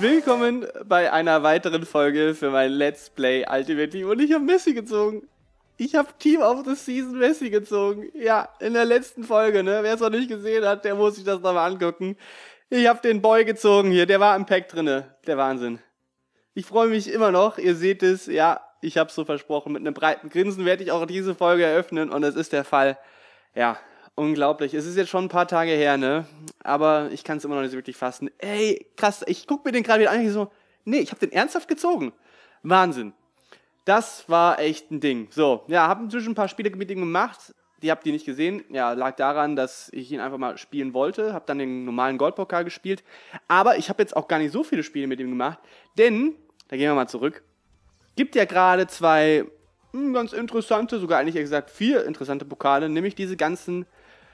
Willkommen bei einer weiteren Folge für mein Let's Play Ultimate Team. Und ich habe Messi gezogen. Ich habe Team of the Season Messi gezogen. Ja, in der letzten Folge, ne? Wer es noch nicht gesehen hat, der muss sich das nochmal angucken. Ich habe den Boy gezogen hier, der war im Pack drinne. Der Wahnsinn. Ich freue mich immer noch, ihr seht es, ja, ich habe es so versprochen. Mit einem breiten Grinsen werde ich auch diese Folge eröffnen und es ist der Fall. Ja, unglaublich. Es ist jetzt schon ein paar Tage her, ne? Aber ich kann es immer noch nicht so wirklich fassen. Ey, krass, ich gucke mir den gerade wieder an und so, nee, ich habe den ernsthaft gezogen. Wahnsinn. Das war echt ein Ding. So, ja, habe inzwischen ein paar Spiele mit ihm gemacht. Die habt ihr nicht gesehen. Ja, lag daran, dass ich ihn einfach mal spielen wollte. Habe dann den normalen Goldpokal gespielt. Aber ich habe jetzt auch gar nicht so viele Spiele mit ihm gemacht. Denn, da gehen wir mal zurück, gibt ja gerade zwei ganz interessante, sogar eigentlich gesagt 4 interessante Pokale. Nämlich diese ganzen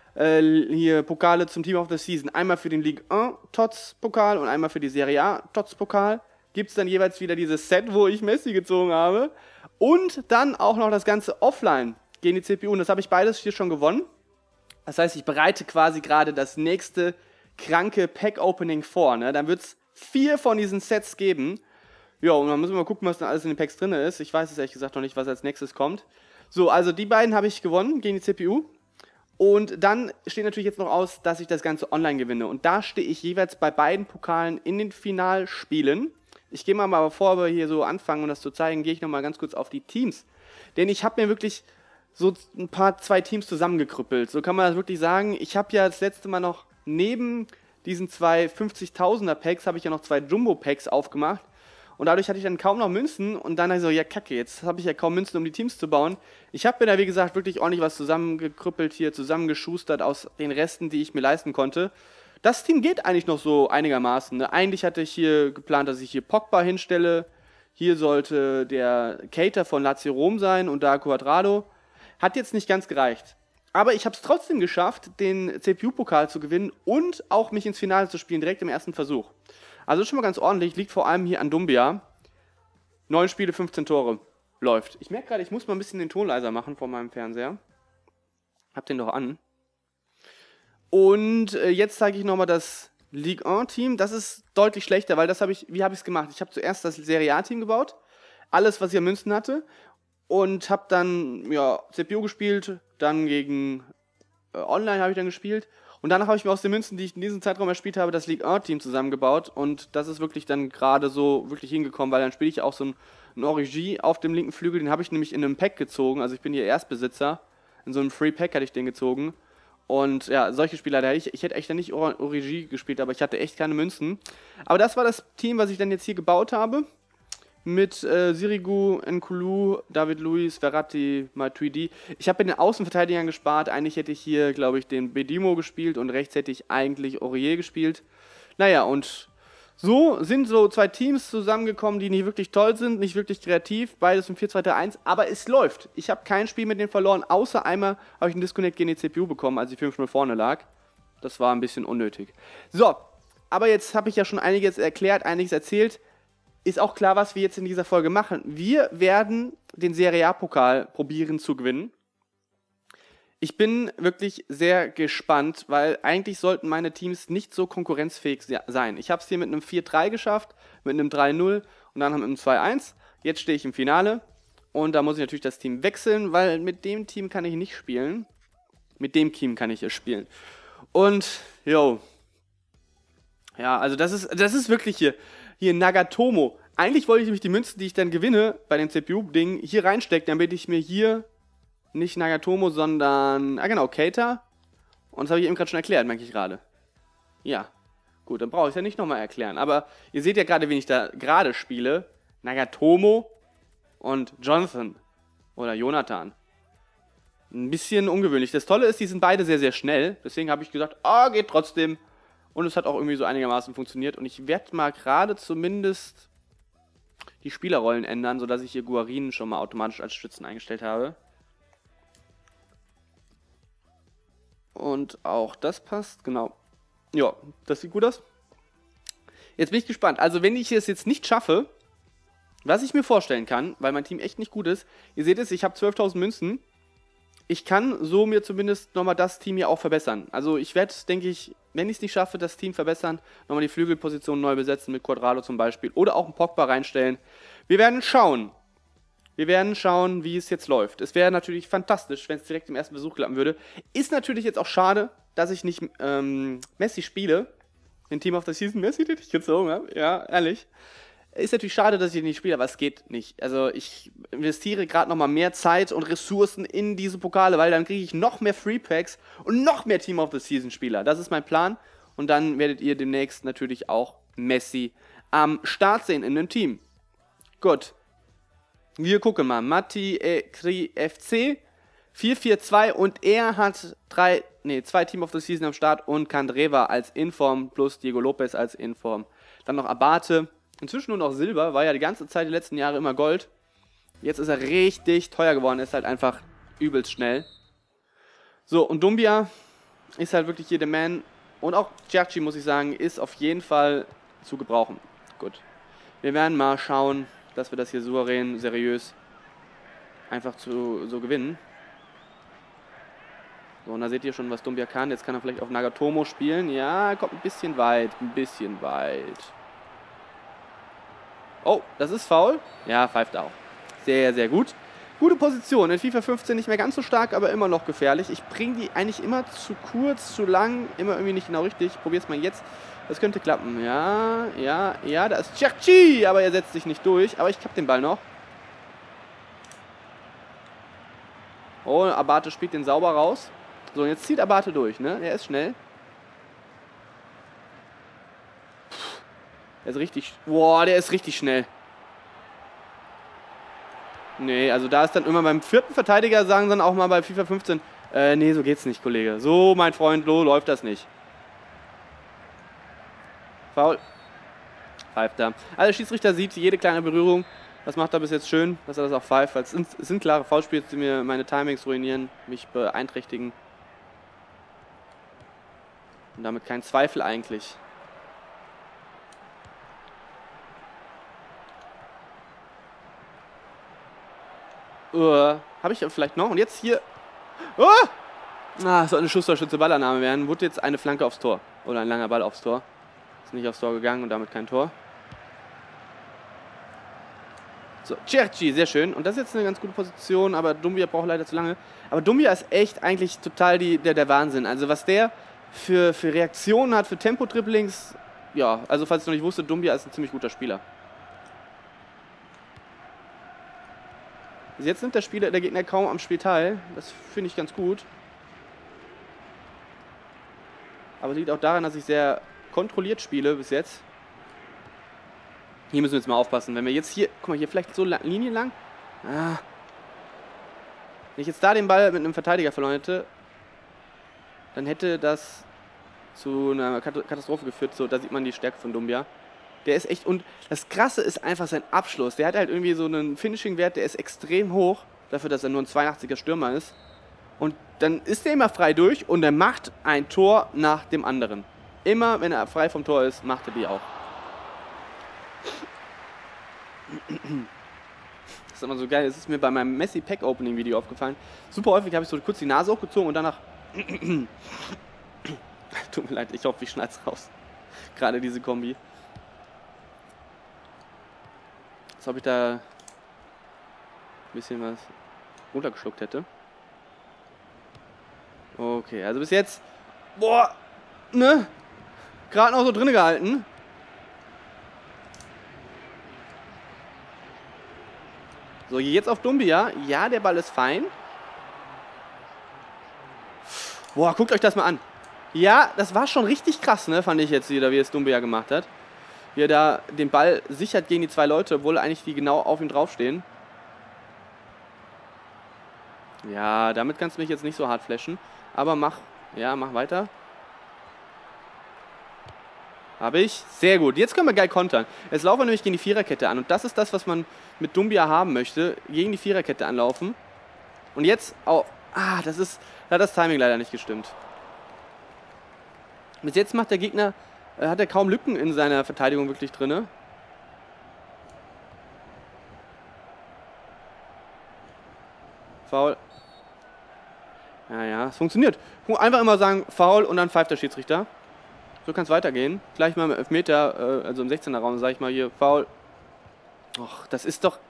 hier Pokale zum Team of the Season. Einmal für den Ligue 1 TOTS-Pokal und einmal für die Serie A TOTS-Pokal. Gibt es dann jeweils wieder dieses Set, wo ich Messi gezogen habe. Und dann auch noch das Ganze offline gegen die CPU. Und das habe ich beides hier schon gewonnen. Das heißt, ich bereite quasi gerade das nächste kranke Pack-Opening vor. Ne? Dann wird es 4 von diesen Sets geben. Ja, und dann müssen wir mal gucken, was dann alles in den Packs drin ist. Ich weiß es ehrlich gesagt noch nicht, was als nächstes kommt. So, also die beiden habe ich gewonnen gegen die CPU. Und dann steht natürlich jetzt noch aus, dass ich das Ganze online gewinne. Und da stehe ich jeweils bei beiden Pokalen in den Finalspielen. Ich gehe mal, bevor wir hier so anfangen, um das zu zeigen, gehe ich nochmal ganz kurz auf die Teams. Denn ich habe mir wirklich so zwei Teams zusammengekrüppelt. So kann man das wirklich sagen. Ich habe ja das letzte Mal noch neben diesen 2 50.000er Packs, habe ich ja noch 2 Jumbo-Packs aufgemacht. Und dadurch hatte ich dann kaum noch Münzen und dann dachte ich so, ja kacke, jetzt habe ich ja kaum Münzen, um die Teams zu bauen. Ich habe mir da, wie gesagt, wirklich ordentlich was zusammengekrüppelt hier, zusammengeschustert aus den Resten, die ich mir leisten konnte. Das Team geht eigentlich noch so einigermaßen. Ne? Eigentlich hatte ich hier geplant, dass ich hier Pogba hinstelle. Hier sollte der Keita von Lazio Rom sein und da Cuadrado. Hat jetzt nicht ganz gereicht. Aber ich habe es trotzdem geschafft, den CPU-Pokal zu gewinnen und auch mich ins Finale zu spielen, direkt im ersten Versuch. Also schon mal ganz ordentlich, liegt vor allem hier an Dumbia. 9 Spiele, 15 Tore. Läuft. Ich merke gerade, ich muss mal ein bisschen den Ton leiser machen vor meinem Fernseher. Hab den doch an. Und jetzt zeige ich nochmal das Ligue 1 Team. Das ist deutlich schlechter, weil das wie habe ich es gemacht? Ich habe zuerst das Serie A Team gebaut. Alles, was ich an Münzen hatte. Und habe dann, ja, CPU gespielt. Dann gegen Online habe ich dann gespielt. Und danach habe ich mir aus den Münzen, die ich in diesem Zeitraum erspielt habe, das Ligue 1 Team zusammengebaut. Und das ist wirklich dann gerade so wirklich hingekommen, weil dann spiele ich auch so ein Origi auf dem linken Flügel. Den habe ich nämlich in einem Pack gezogen. Also ich bin hier Erstbesitzer. In so einem Free Pack hatte ich den gezogen. Und ja, solche Spieler, ich hätte echt nicht Origi gespielt, aber ich hatte echt keine Münzen. Aber das war das Team, was ich dann jetzt hier gebaut habe. Mit Sirigu, N'Koulou, David Luiz, Verratti, Matuidi. Ich habe bei den Außenverteidigern gespart. Eigentlich hätte ich hier, glaube ich, den Bedimo gespielt und rechts hätte ich eigentlich Aurier gespielt. Naja, und so sind so 2 Teams zusammengekommen, die nicht wirklich toll sind, nicht wirklich kreativ. Beides im 4-2-3-1, aber es läuft. Ich habe kein Spiel mit denen verloren, außer einmal habe ich einen Disconnect gegen die CPU bekommen, als ich 5-0 vorne lag. Das war ein bisschen unnötig. So, aber jetzt habe ich ja schon einiges erklärt, einiges erzählt. Ist auch klar, was wir jetzt in dieser Folge machen. Wir werden den Serie A-Pokal probieren zu gewinnen. Ich bin wirklich sehr gespannt, weil eigentlich sollten meine Teams nicht so konkurrenzfähig sein. Ich habe es hier mit einem 4-3 geschafft, mit einem 3-0 und dann mit einem 2-1. Jetzt stehe ich im Finale und da muss ich natürlich das Team wechseln, weil mit dem Team kann ich nicht spielen. Mit dem Team kann ich hier spielen. Und, yo. Ja, also das ist wirklich hier Nagatomo. Eigentlich wollte ich nämlich die Münzen, die ich dann gewinne bei den CPU-Dingen, hier reinstecken, damit ich mir hier nicht Nagatomo, sondern, genau, Keita. Und das habe ich eben gerade schon erklärt, merke ich gerade. Ja, gut, dann brauche ich es ja nicht nochmal erklären. Aber ihr seht ja gerade, wen ich da gerade spiele. Nagatomo und Jonathan. Oder Jonathan. Ein bisschen ungewöhnlich. Das Tolle ist, die sind beide sehr, sehr schnell. Deswegen habe ich gesagt, geht trotzdem. Und es hat auch irgendwie so einigermaßen funktioniert. Und ich werde mal gerade zumindest die Spielerrollen ändern, sodass ich hier Guarin schon mal automatisch als Stützen eingestellt habe. Und auch das passt, genau. Ja, das sieht gut aus. Jetzt bin ich gespannt. Also wenn ich es jetzt nicht schaffe, was ich mir vorstellen kann, weil mein Team echt nicht gut ist, ihr seht es, ich habe 12.000 Münzen. ich kann so mir zumindest nochmal das Team hier auch verbessern. Also ich werde, denke ich, wenn ich es nicht schaffe, das Team verbessern, nochmal die Flügelposition neu besetzen mit Cuadrado zum Beispiel oder auch einen Pogba reinstellen. Wir werden schauen. Wir werden schauen, wie es jetzt läuft. Es wäre natürlich fantastisch, wenn es direkt im ersten Versuch klappen würde. Ist natürlich jetzt auch schade, dass ich nicht Messi spiele. Den Team of the Season Messi, den ich gezogen habe. Ja, ehrlich. Ist natürlich schade, dass ich ihn nicht spiele, aber es geht nicht. Also ich investiere gerade nochmal mehr Zeit und Ressourcen in diese Pokale, weil dann kriege ich noch mehr Free Packs und noch mehr Team of the Season Spieler. Das ist mein Plan. Und dann werdet ihr demnächst natürlich auch Messi am Start sehen in dem Team. Gut. Wir gucken mal. Matti Ekri FC 4-4-2 und er hat zwei Team of the Season am Start und Candreva als Inform plus Diego Lopez als Inform. Dann noch Abate. Inzwischen nur noch Silber, war ja die ganze Zeit die letzten Jahre immer Gold. Jetzt ist er richtig teuer geworden, ist halt einfach übelst schnell. So, und Doumbia ist halt wirklich hier der Man. Und auch Cerci, muss ich sagen, ist auf jeden Fall zu gebrauchen. Gut. Wir werden mal schauen, dass wir das hier souverän, seriös einfach so gewinnen. So, und da seht ihr schon, was Doumbia kann. Jetzt kann er vielleicht auf Nagatomo spielen. Ja, kommt ein bisschen weit, Oh, das ist faul. Ja, pfeift auch. Sehr, sehr gut. Gute Position. In FIFA 15 nicht mehr ganz so stark, aber immer noch gefährlich. Ich bringe die eigentlich immer zu kurz, zu lang. Immer irgendwie nicht genau richtig. Ich probiere es mal jetzt. Das könnte klappen. Ja, da ist Cerci. Aber er setzt sich nicht durch. Aber ich habe den Ball noch. Oh, Abate spielt den sauber raus. So, jetzt zieht Abate durch, ne? Der ist schnell. Der ist richtig... Boah, der ist richtig schnell. Nee, also da ist dann immer beim vierten Verteidiger, sagen dann auch mal bei FIFA 15, nee, so geht's nicht, Kollege. So, mein Freund, so läuft das nicht. Foul. Pfeift da. Also der Schiedsrichter sieht jede kleine Berührung. Das macht er bis jetzt schön, dass er das auch pfeift. Weil es sind klare Foulspiele, die mir meine Timings ruinieren, mich beeinträchtigen. Und damit kein Zweifel eigentlich. Habe ich vielleicht noch? Und jetzt hier. Soll eine Schusstorschütze Ballannahme werden. Wurde jetzt eine Flanke aufs Tor. Oder ein langer Ball aufs Tor. Ist nicht aufs Tor gegangen und damit kein Tor. So, Cerci, sehr schön. Und das ist jetzt eine ganz gute Position, aber Doumbia braucht leider zu lange. Aber Doumbia ist echt eigentlich total der Wahnsinn. Also was der für Reaktionen hat, für Tempo-Dribblings. Ja, also falls ihr noch nicht wusstet, Doumbia ist ein ziemlich guter Spieler. Jetzt nimmt der Gegner kaum am Spiel teil. Das finde ich ganz gut. Aber es liegt auch daran, dass ich sehr kontrolliert spiele bis jetzt. Hier müssen wir jetzt mal aufpassen. Wenn wir jetzt hier, guck mal, hier vielleicht so Linien lang. Wenn ich jetzt da den Ball mit einem Verteidiger verloren hätte, dann hätte das zu einer Katastrophe geführt. So, da sieht man die Stärke von Doumbia. Der ist echt, und das Krasse ist einfach sein Abschluss. Der hat halt irgendwie so einen Finishing-Wert, der ist extrem hoch, dafür, dass er nur ein 82er Stürmer ist. Und dann ist der immer frei durch und er macht ein Tor nach dem anderen. Immer, wenn er frei vom Tor ist, macht er die auch. Das ist immer so geil, das ist mir bei meinem Messi-Pack-Opening-Video aufgefallen. Super häufig habe ich so kurz die Nase hochgezogen und danach... Tut mir leid, ich hoffe, ich schneide es raus. Gerade diese Kombi. Als ob ich da ein bisschen was runtergeschluckt hätte. Okay, also bis jetzt... Boah! Ne? Gerade noch so drin gehalten. So, jetzt auf Doumbia. Ja, der Ball ist fein. Boah, guckt euch das mal an. Ja, das war schon richtig krass, ne? Fand ich jetzt wieder, wie es Doumbia gemacht hat. Wie er da den Ball sichert gegen die zwei Leute, obwohl eigentlich die genau auf ihm draufstehen. Ja, damit kannst du mich jetzt nicht so hart flashen. Aber mach weiter. Habe ich. Sehr gut. Jetzt können wir geil kontern. Jetzt laufen wir nämlich gegen die Viererkette an. Und das ist das, was man mit Doumbia haben möchte. Gegen die Viererkette anlaufen. Und jetzt auch... da hat das Timing leider nicht gestimmt. Bis jetzt macht der Gegner... hat er kaum Lücken in seiner Verteidigung wirklich drin. Foul. Ja, ja, es funktioniert. Einfach immer sagen, Foul und dann pfeift der Schiedsrichter. So kann es weitergehen. Gleich mal mit Elfmeter, also im 16er Raum, sage ich mal hier, Foul. Och, das ist doch...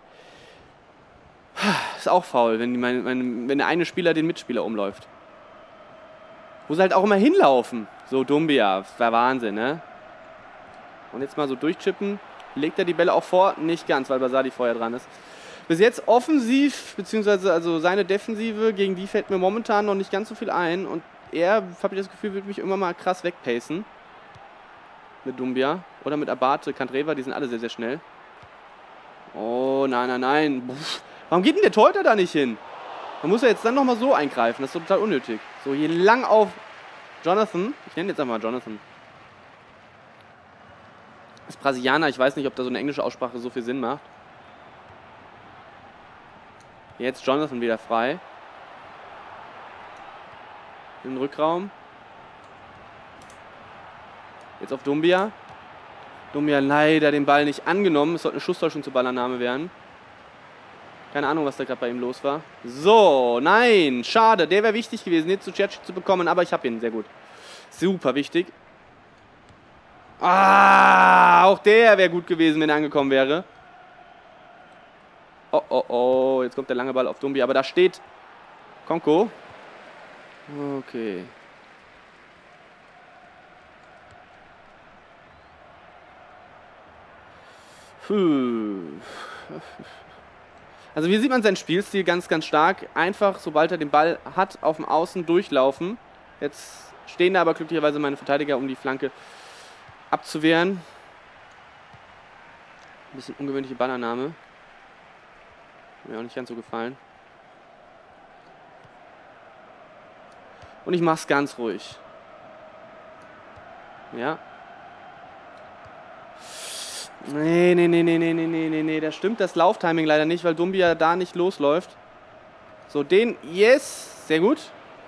Ist auch faul, wenn der eine Spieler den Mitspieler umläuft. Wo sie halt auch immer hinlaufen. So Doumbia, das war Wahnsinn, ne? Und jetzt mal so durchchippen. Legt er die Bälle auch vor? Nicht ganz, weil Barsali vorher dran ist. Bis jetzt offensiv, beziehungsweise also seine Defensive, gegen die fällt mir momentan noch nicht ganz so viel ein. Und er, habe ich das Gefühl, wird mich immer mal krass wegpacen. Mit Doumbia. Oder mit Abate, Candreva, die sind alle sehr, sehr schnell. Oh, nein, nein, nein. Puh. Warum geht denn der Torhüter da nicht hin? Man muss ja jetzt dann nochmal so eingreifen. Das ist total unnötig. So, hier lang auf Jonathan. Ich nenne jetzt einfach mal Jonathan. Das ist Brasilianer. Ich weiß nicht, ob da so eine englische Aussprache so viel Sinn macht. Jetzt Jonathan wieder frei. Im Rückraum. Jetzt auf Doumbia. Doumbia leider den Ball nicht angenommen. Es sollte eine Schusstäuschung zur Ballannahme werden. Keine Ahnung, was da gerade bei ihm los war. So, nein, schade. Der wäre wichtig gewesen, jetzt zu Cerci zu bekommen, aber ich habe ihn, sehr gut. Super wichtig. Ah, auch der wäre gut gewesen, wenn er angekommen wäre. Oh, oh, oh, jetzt kommt der lange Ball auf Doumbia, aber da steht Konko. Okay. Also hier sieht man seinen Spielstil ganz, ganz stark. Einfach, sobald er den Ball hat, auf dem Außen durchlaufen. Jetzt stehen da aber glücklicherweise meine Verteidiger, um die Flanke abzuwehren. Ein bisschen ungewöhnliche Ballannahme. Mir auch nicht ganz so gefallen. Und ich mach's ganz ruhig. Ja. Nee, da stimmt das Lauftiming leider nicht, weil Doumbia da nicht losläuft. So, den, yes, sehr gut.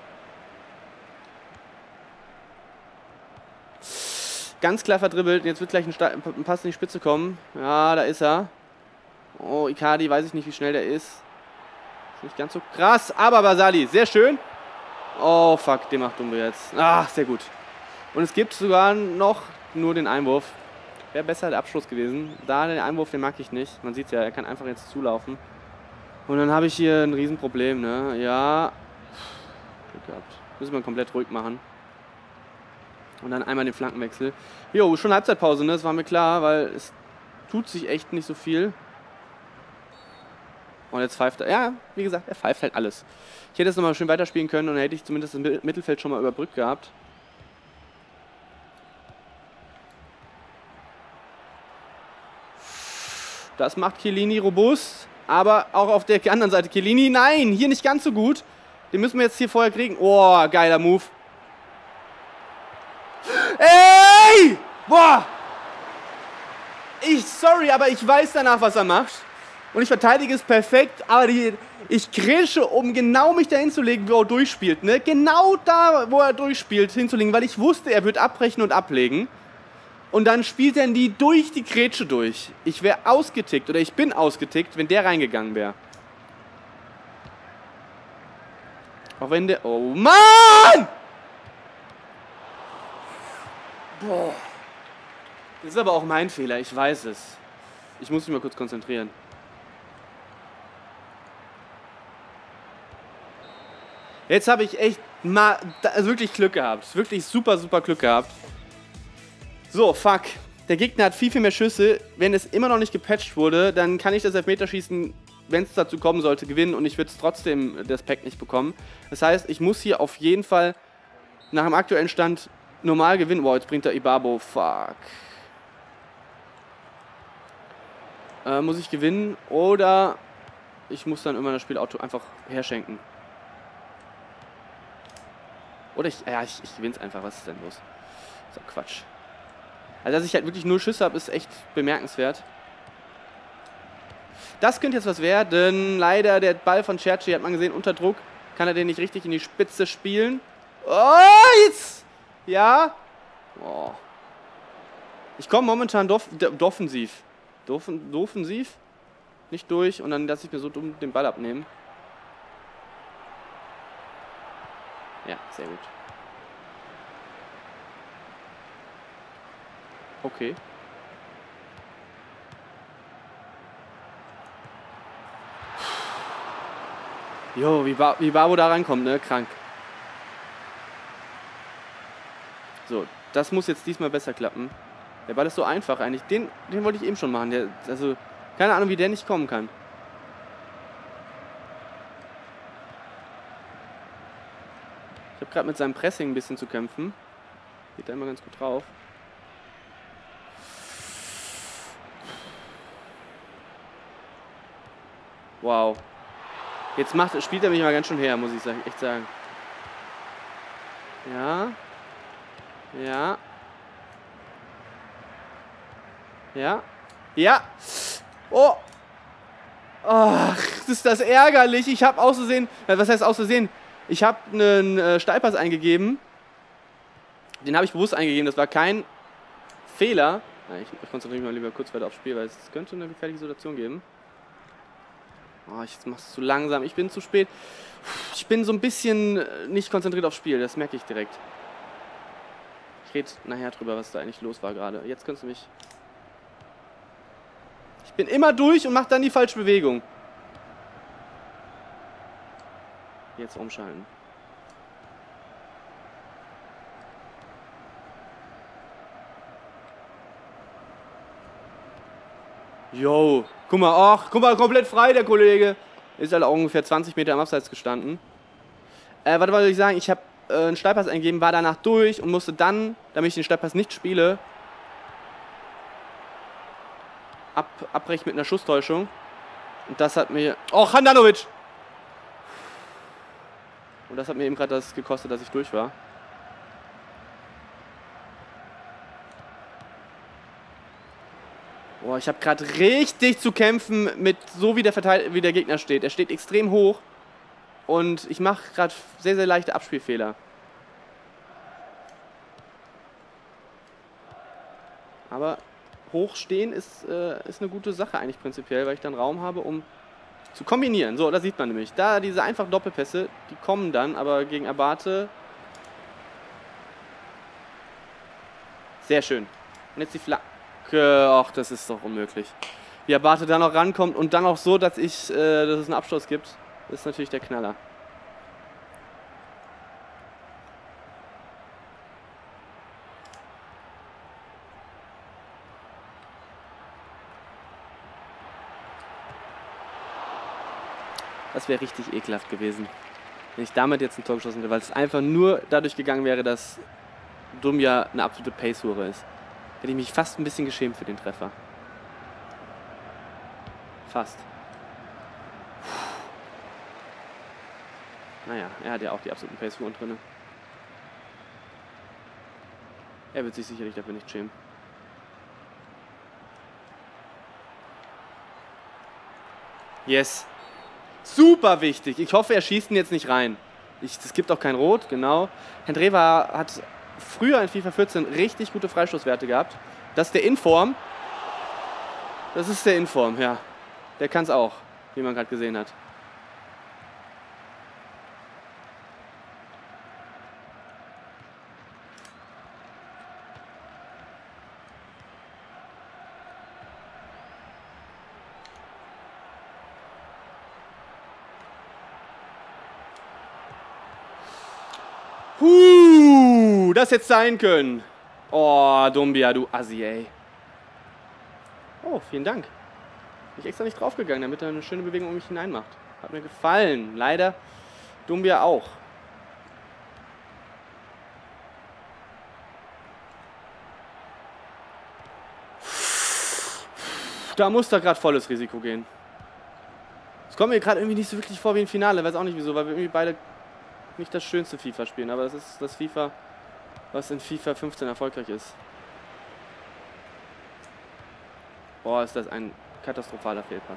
Ganz klar verdribbelt, jetzt wird gleich ein Pass in die Spitze kommen. Ja, da ist er. Oh, Icardi, weiß ich nicht, wie schnell der ist. Ist nicht ganz so krass, aber Barsali, sehr schön. Oh, fuck, den macht Doumbia jetzt. Ach, sehr gut. Und es gibt sogar noch nur den Einwurf. Wäre besser der Abschluss gewesen. Da den Einwurf, den mag ich nicht. Man sieht ja, er kann einfach jetzt zulaufen. Und dann habe ich hier ein Riesenproblem, ne? Ja. Glück gehabt. Müssen wir komplett ruhig machen. Und dann einmal den Flankenwechsel. Jo, schon Halbzeitpause, ne? Das war mir klar, weil es tut sich echt nicht so viel. Und jetzt pfeift er. Ja, wie gesagt, er pfeift halt alles. Ich hätte es nochmal schön weiterspielen können und dann hätte ich zumindest das Mittelfeld schon mal überbrückt gehabt. Das macht Chiellini robust, aber auch auf der anderen Seite Chiellini, nein, hier nicht ganz so gut. Den müssen wir jetzt hier vorher kriegen. Oh, geiler Move. Ey! Boah! Sorry, aber ich weiß danach, was er macht. Und ich verteidige es perfekt, aber ich grätsche, um genau mich da hinzulegen, wo er durchspielt. Ne? Genau da, wo er durchspielt, hinzulegen, weil ich wusste, er wird abbrechen und ablegen. Und dann spielt er die durch die Grätsche durch. Ich wäre ausgetickt oder ich bin ausgetickt, wenn der reingegangen wäre. Auch wenn der... Oh Mann! Boah. Das ist aber auch mein Fehler, ich weiß es. Ich muss mich mal kurz konzentrieren. Jetzt habe ich echt mal wirklich Glück gehabt. Wirklich super, super Glück gehabt. So, fuck. Der Gegner hat viel, viel mehr Schüsse. Wenn es immer noch nicht gepatcht wurde, dann kann ich das Elfmeterschießen, wenn es dazu kommen sollte, gewinnen und ich würde trotzdem das Pack nicht bekommen. Das heißt, ich muss hier auf jeden Fall nach dem aktuellen Stand normal gewinnen. Boah, jetzt bringt er Ibarbo. Fuck. Muss ich gewinnen oder ich muss dann immer das Spiel einfach herschenken. Oder ich gewinne es einfach. Was ist denn los? So, Quatsch. Also, dass ich halt wirklich nur Schüsse habe, ist echt bemerkenswert. Das könnte jetzt was werden. Leider der Ball von Cerci, hat man gesehen, unter Druck. Kann er den nicht richtig in die Spitze spielen. Oh, jetzt! Ja. Oh. Ich komme momentan defensiv. Defensiv. Nicht durch und dann lasse ich mir so dumm den Ball abnehmen. Ja, sehr gut. Okay. Jo, wie Babo da rankommt, ne? Krank. So, das muss jetzt diesmal besser klappen. Der Ball ist so einfach eigentlich. Den wollte ich eben schon machen. Also, keine Ahnung, wie der nicht kommen kann. Ich habe gerade mit seinem Pressing ein bisschen zu kämpfen. Geht da immer ganz gut drauf. Wow. Jetzt spielt er mich mal ganz schön her, muss ich echt sagen. Ja. Ja. Ja. Ja. Oh. Ach, ist das ärgerlich. Ich habe aus Versehen, was heißt aus Versehen? Ich habe einen Steilpass eingegeben. Den habe ich bewusst eingegeben. Das war kein Fehler. Ich konzentriere mich mal lieber kurz weiter aufs Spiel, weil es könnte eine gefährliche Situation geben. Oh, ich mache es zu langsam. Ich bin zu spät. Ich bin so ein bisschen nicht konzentriert aufs Spiel. Das merke ich direkt. Ich rede nachher drüber, was da eigentlich los war gerade. Jetzt kannst du mich... Ich bin immer durch und mache dann die falsche Bewegung. Jetzt umschalten. Jo, guck mal, komplett frei der Kollege. Ist halt auch ungefähr 20 Meter am Abseits gestanden. Was wollte ich sagen? Ich habe einen Steilpass eingegeben, war danach durch und musste dann, damit ich den Steilpass nicht spiele, abbrechen mit einer Schusstäuschung. Und das hat mir... Oh, Handanovic! Und das hat mir eben gerade das gekostet, dass ich durch war. Boah, ich habe gerade richtig zu kämpfen mit so wie der Gegner steht. Er steht extrem hoch und ich mache gerade sehr, sehr leichte Abspielfehler. Aber hochstehen ist eine gute Sache eigentlich prinzipiell, weil ich dann Raum habe, um zu kombinieren. So, da sieht man nämlich. Da diese einfachen Doppelpässe, die kommen dann, aber gegen Abate... Sehr schön. Und jetzt die Flanke. Ach, das ist doch unmöglich. Wie Abate da noch rankommt und dann auch so, dass es einen Abschluss gibt, ist natürlich der Knaller. Das wäre richtig ekelhaft gewesen, wenn ich damit jetzt ein Tor geschossen hätte, weil es einfach nur dadurch gegangen wäre, dass Doumbia eine absolute Pace-Hure ist. Hätte ich mich fast ein bisschen geschämt für den Treffer. Fast. Naja, er hat ja auch die absoluten Pace-Huren drin. Er wird sich sicherlich dafür nicht schämen. Yes. Super wichtig. Ich hoffe, er schießt ihn jetzt nicht rein. Es gibt auch kein Rot, genau. Hendreva hat früher in FIFA 14 richtig gute Freistoßwerte gehabt. Das ist der Inform. Das ist der Inform, ja. Der kann es auch, wie man gerade gesehen hat. Das hätte sein können. Oh, Doumbia, du Assi, ey. Oh, vielen Dank. Bin ich extra nicht draufgegangen, damit er eine schöne Bewegung um mich hinein macht. Hat mir gefallen. Leider Doumbia auch. Da muss da gerade volles Risiko gehen. Es kommt mir gerade irgendwie nicht so wirklich vor wie ein Finale. Weiß auch nicht wieso, weil wir irgendwie beide nicht das schönste FIFA spielen. Aber das ist das FIFA, was in FIFA 15 erfolgreich ist. Boah, ist das ein katastrophaler Fehlpass.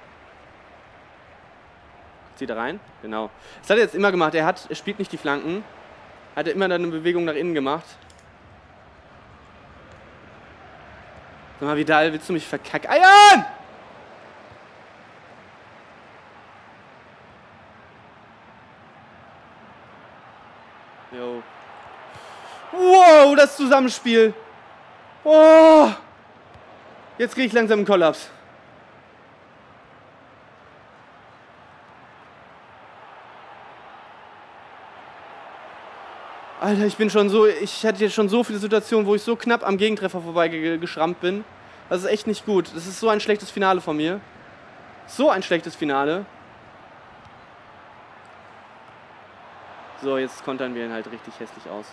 Zieht er rein? Genau. Das hat er jetzt immer gemacht. Er spielt nicht die Flanken. Hat er immer dann eine Bewegung nach innen gemacht. Sag mal, Vidal, willst du mich verkackeiern? Jo. Wow, das Zusammenspiel. Oh. Jetzt kriege ich langsam einen Kollaps. Alter, ich hatte jetzt schon so viele Situationen, wo ich so knapp am Gegentreffer vorbeigeschrammt bin. Das ist echt nicht gut. Das ist so ein schlechtes Finale von mir. So ein schlechtes Finale. So, jetzt kontern wir ihn halt richtig hässlich aus.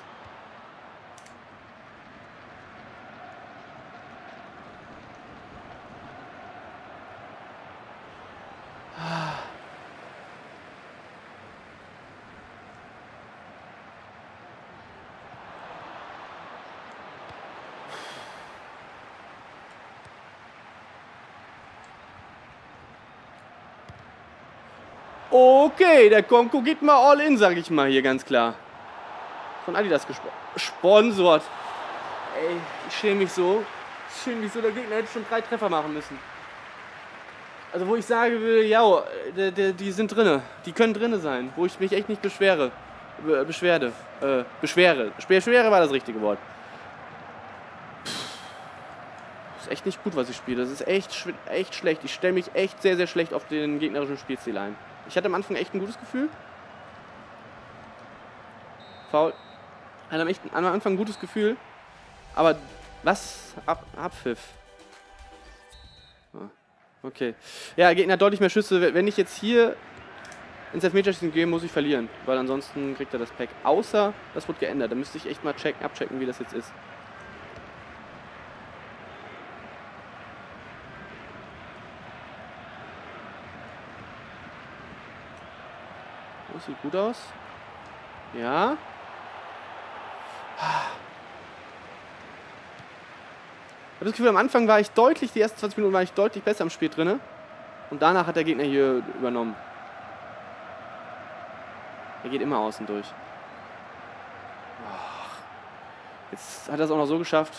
Okay, der Konko geht mal all in, sag ich mal hier ganz klar. Von Adidas gesponsert. Ey, ich schäme mich so. Der Gegner hätte schon 3 Treffer machen müssen. Also wo ich sage will, ja, die sind drinne. Die können drinne sein. Wo ich mich echt nicht beschwere. Beschwere war das richtige Wort. Das ist echt nicht gut, was ich spiele. Das ist echt schlecht. Ich stelle mich echt sehr, sehr schlecht auf den gegnerischen Spielstil ein. Ich hatte am Anfang echt ein gutes Gefühl. Foul. Hatte am Anfang ein gutes Gefühl. Aber was? Abpfiff. Okay. Ja, Gegner hat deutlich mehr Schüsse. Wenn ich jetzt hier ins Elfmeterschießen gehe, muss ich verlieren. Weil ansonsten kriegt er das Pack. Außer, das wird geändert. Da müsste ich echt mal abchecken, wie das jetzt ist. Das sieht gut aus. Ja. Ich habe das Gefühl, am Anfang war ich deutlich, die ersten 20 Minuten war ich deutlich besser im Spiel drin. Und danach hat der Gegner hier übernommen. Er geht immer außen durch. Jetzt hat er es auch noch so geschafft.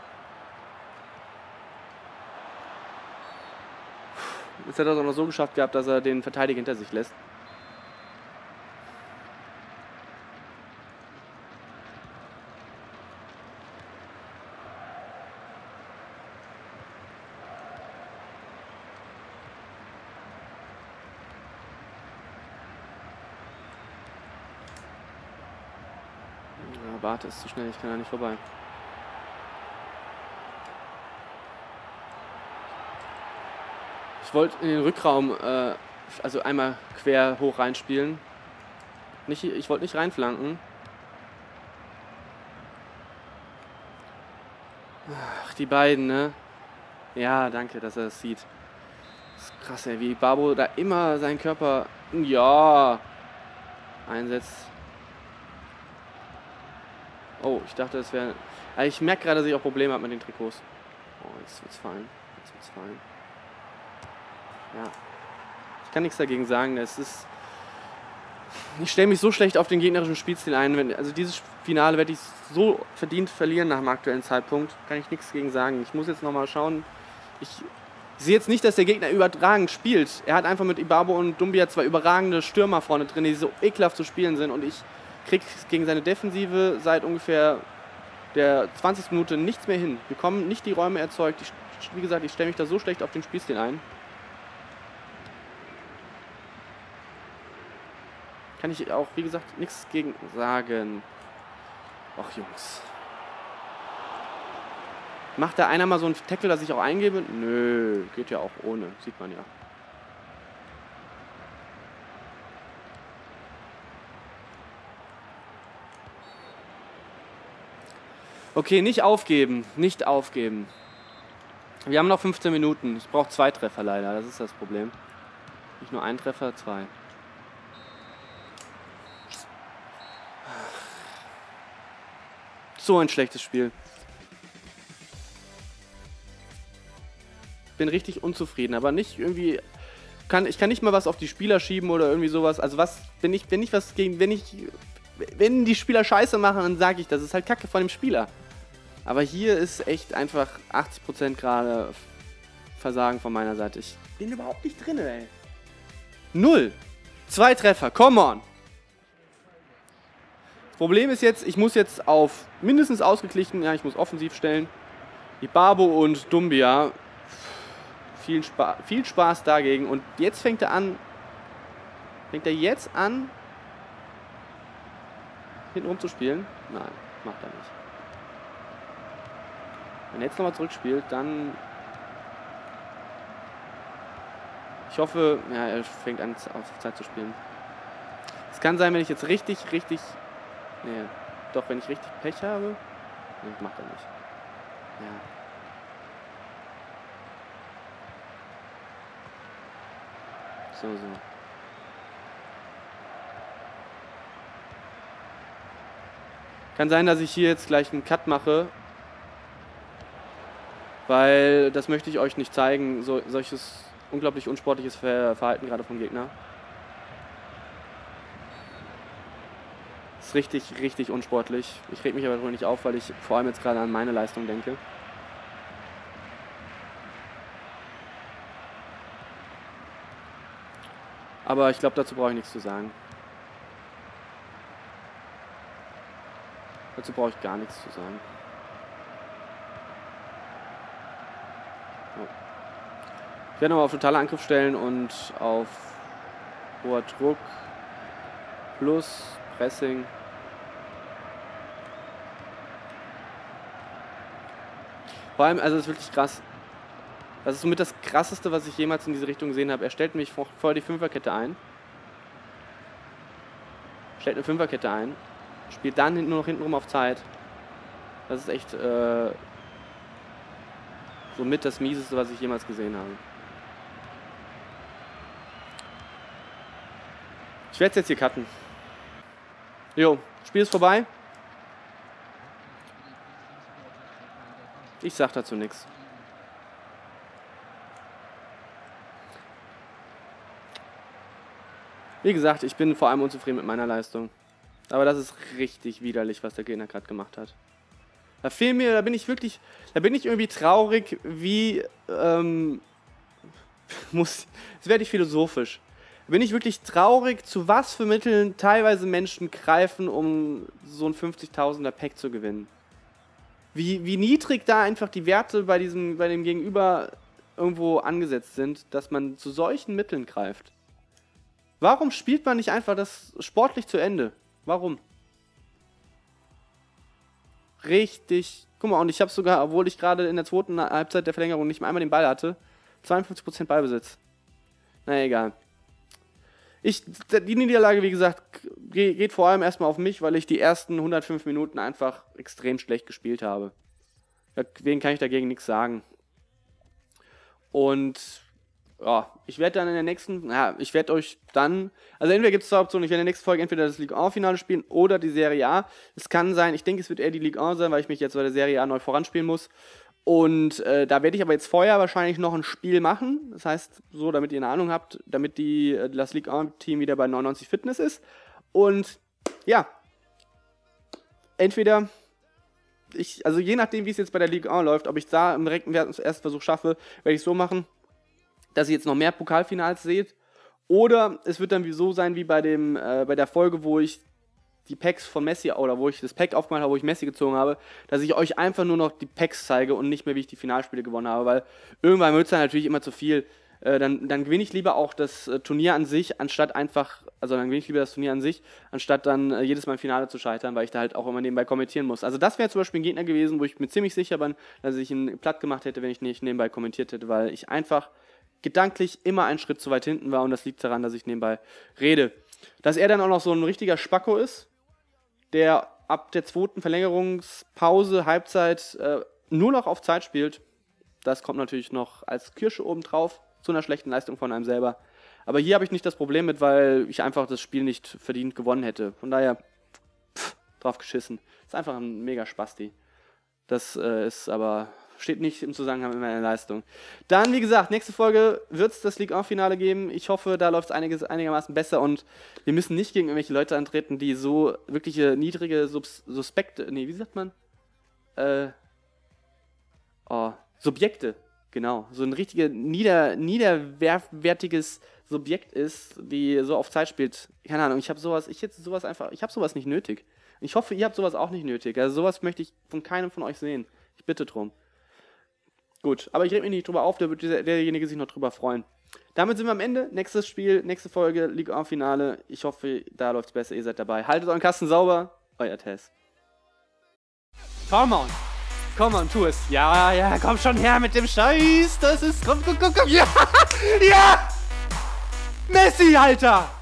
Jetzt hat er es auch noch so geschafft gehabt, dass er den Verteidiger hinter sich lässt. Warte, ist zu schnell, ich kann da nicht vorbei. Ich wollte in den Rückraum, also einmal quer hoch reinspielen. Ich wollte nicht reinflanken. Ach, die beiden, ne? Ja, danke, dass er das sieht. Das ist krass, ey, wie Babo da immer seinen Körper, ja, einsetzt. Oh, ich dachte, es wäre... Also ich merke gerade, dass ich auch Probleme habe mit den Trikots. Oh, jetzt wird's fallen. Ja. Ich kann nichts dagegen sagen. Ich stelle mich so schlecht auf den gegnerischen Spielstil ein. Also dieses Finale werde ich so verdient verlieren nach dem aktuellen Zeitpunkt. Kann ich nichts gegen sagen. Ich muss jetzt nochmal schauen. Ich sehe jetzt nicht, dass der Gegner überragend spielt. Er hat einfach mit Ibarbo und Doumbia 2 überragende Stürmer vorne drin, die so ekelhaft zu spielen sind. Und ich kriegt gegen seine Defensive seit ungefähr der 20. Minute nichts mehr hin. Wir bekommen nicht die Räume erzeugt. Wie gesagt, ich stelle mich da so schlecht auf den Spielstil ein. Kann ich auch, wie gesagt, nichts gegen sagen. Ach, Jungs. Macht da einer mal so einen Tackle, dass ich auch eingebe? Nö, geht ja auch ohne. Sieht man ja. Okay, nicht aufgeben. Nicht aufgeben. Wir haben noch 15 Minuten. Ich brauche 2 Treffer leider. Das ist das Problem. Nicht nur 1 Treffer, 2. So ein schlechtes Spiel. Bin richtig unzufrieden, aber nicht irgendwie... Ich kann nicht mal was auf die Spieler schieben oder irgendwie sowas. Also wenn die Spieler Scheiße machen, dann sage ich, das ist halt Kacke von dem Spieler. Aber hier ist echt einfach 80% gerade Versagen von meiner Seite. Ich bin überhaupt nicht drin, ey. 0. 2 Treffer, come on. Jetzt Problem ist jetzt, ich muss jetzt auf mindestens ausgeglichen, ja, ich muss offensiv stellen. Die Barbo und Dumbia. Viel Spaß dagegen. Und jetzt fängt er an. Fängt er jetzt an, hinten rum zu spielen? Nein, macht er nicht. Wenn er jetzt nochmal zurückspielt, dann... Ich hoffe, ja, er fängt an, auf Zeit zu spielen. Es kann sein, wenn ich jetzt richtig... Nee, doch, wenn ich richtig Pech habe... Nee, macht er nicht. Ja. So. Kann sein, dass ich hier jetzt gleich einen Cut mache. Weil das möchte ich euch nicht zeigen. Solches unglaublich unsportliches Verhalten gerade vom Gegner. Ist richtig unsportlich. Ich reg mich aber darüber nicht auf, weil ich vor allem jetzt gerade an meine Leistung denke. Aber ich glaube, dazu brauche ich nichts zu sagen. Dazu brauche ich gar nichts zu sagen. So. Ich werde nochmal auf totale Angriff stellen und auf hoher Druck plus Pressing. Vor allem, also es ist wirklich krass. Das ist somit das Krasseste, was ich jemals in diese Richtung gesehen habe. Er stellt mich vorher die Fünferkette ein. Stellt eine Fünferkette ein. Spielt dann nur noch hintenrum auf Zeit. Das ist echt somit das Mieseste, was ich jemals gesehen habe. Ich werde es jetzt hier cutten. Jo, Spiel ist vorbei. Ich sag dazu nichts. Wie gesagt, ich bin vor allem unzufrieden mit meiner Leistung. Aber das ist richtig widerlich, was der Gegner gerade gemacht hat. Da bin ich irgendwie traurig, wie, jetzt werde ich philosophisch. Da bin ich wirklich traurig, zu was für Mitteln teilweise Menschen greifen, um so ein 50.000er Pack zu gewinnen. Wie niedrig da einfach die Werte bei dem Gegenüber irgendwo angesetzt sind, dass man zu solchen Mitteln greift. Warum spielt man nicht einfach das sportlich zu Ende? Warum? Richtig. Guck mal, und ich habe sogar, obwohl ich gerade in der zweiten Halbzeit der Verlängerung nicht mal einmal den Ball hatte, 52% Ballbesitz. Na egal. Die Niederlage, wie gesagt, geht vor allem erstmal auf mich, weil ich die ersten 105 Minuten einfach extrem schlecht gespielt habe. Deswegen kann ich dagegen nichts sagen. Und ja, ich werde dann in der nächsten, ich werde euch dann, also entweder gibt es zwei Optionen, ich werde in der nächsten Folge entweder das Ligue 1-Finale spielen oder die Serie A. Es kann sein, ich denke, es wird eher die Ligue 1 sein, weil ich mich jetzt bei der Serie A neu voranspielen muss. Und da werde ich aber jetzt vorher wahrscheinlich noch ein Spiel machen. Das heißt, so, damit ihr eine Ahnung habt, damit das Ligue 1-Team wieder bei 99 Fitness ist. Und ja, entweder also je nachdem, wie es jetzt bei der Ligue 1 läuft, ob ich da im direkten ersten Versuch schaffe, werde ich so machen, dass ihr jetzt noch mehr Pokalfinals seht. Oder es wird dann so sein wie bei der Folge, wo ich die Packs von Messi, oder wo ich das Pack aufgemacht habe, wo ich Messi gezogen habe, dass ich euch einfach nur noch die Packs zeige und nicht mehr, wie ich die Finalspiele gewonnen habe, weil irgendwann wird es dann natürlich immer zu viel. Dann gewinne ich lieber auch das Turnier an sich, anstatt dann jedes Mal im Finale zu scheitern, weil ich da halt auch immer nebenbei kommentieren muss. Also das wäre zum Beispiel ein Gegner gewesen, wo ich mir ziemlich sicher bin, dass ich ihn platt gemacht hätte, wenn ich nicht nebenbei kommentiert hätte, weil ich einfach gedanklich immer einen Schritt zu weit hinten war und das liegt daran, dass ich nebenbei rede. Dass er dann auch noch so ein richtiger Spacko ist, der ab der zweiten Verlängerungspause, Halbzeit nur noch auf Zeit spielt, das kommt natürlich noch als Kirsche obendrauf zu einer schlechten Leistung von einem selber. Aber hier habe ich nicht das Problem mit, weil ich einfach das Spiel nicht verdient gewonnen hätte. Von daher, drauf geschissen. Ist einfach ein mega Spasti. Das steht nicht im Zusammenhang mit meiner Leistung. Dann, wie gesagt, nächste Folge wird es das Ligue 1-Finale geben. Ich hoffe, da läuft es einigermaßen besser und wir müssen nicht gegen irgendwelche Leute antreten, die so wirkliche niedrige Subjekte Genau, so ein richtiges, niederwertiges Subjekt ist, die so auf Zeit spielt. Keine Ahnung, ich habe sowas nicht nötig. Ich hoffe, ihr habt sowas auch nicht nötig. Also sowas möchte ich von keinem von euch sehen. Ich bitte drum. Gut, aber ich rede mich nicht drüber auf, da wird derjenige sich noch drüber freuen. Damit sind wir am Ende. Nächstes Spiel, nächste Folge, Ligue 1 Finale. Ich hoffe, da läuft es besser, ihr seid dabei. Haltet euren Kasten sauber, euer Tess. Come on. Komm on, tu es. Ja, ja, komm schon her mit dem Scheiß. Das ist, komm, ja, ja. Messi, Alter.